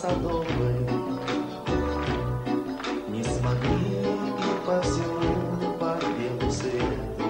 Садовой. Не смогли и по всему по белу свету.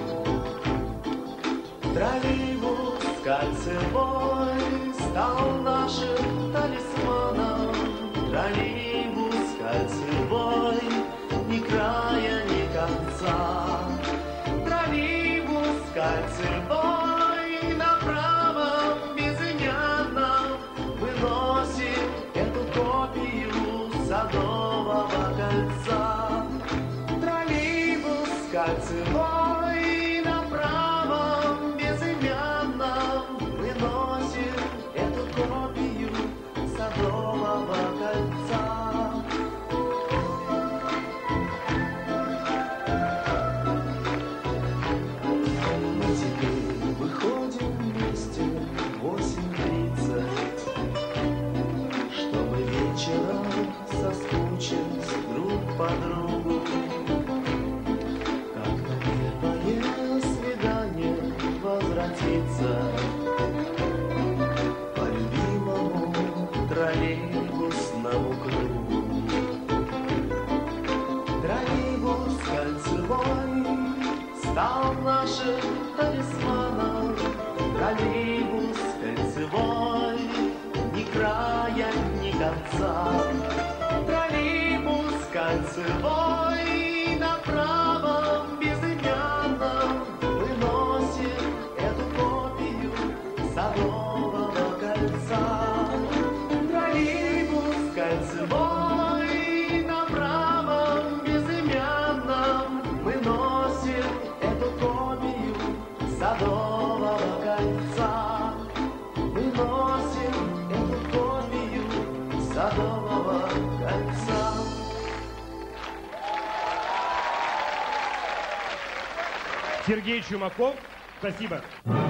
Троллейбус кольцевой стал нашим талисманом. Троллейбус кольцевой, ни края, ни конца. Троллейбус кольцевой, на правом безымянном выносим эту копию Садового кольца. Троллейбус кольцевой, на правом безымянном выносим эту копию Садового кольца. Мы теперь выходим вместе в 8:30, чтобы вечером соскучиться друг по другу. Как на первое свидание возвратиться по любимому троллейбусному кругу. Троллейбус кольцевой стал нашим талисманом. Троллейбус кольцевой, ни края, ни конца. Троллейбус кольцевой, на правом безымянном выносим эту копию Садового кольца. Троллейбус кольцевой, на правом безымянном выносим эту копию Садового кольца. Выносим эту копию Садового кольца. Сергей Чумаков, спасибо.